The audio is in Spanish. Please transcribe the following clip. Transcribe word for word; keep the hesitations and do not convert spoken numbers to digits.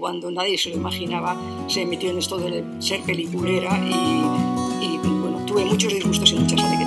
Cuando nadie se lo imaginaba, se metió en esto de ser peliculera y, y bueno, tuve muchos disgustos y muchas alegrías.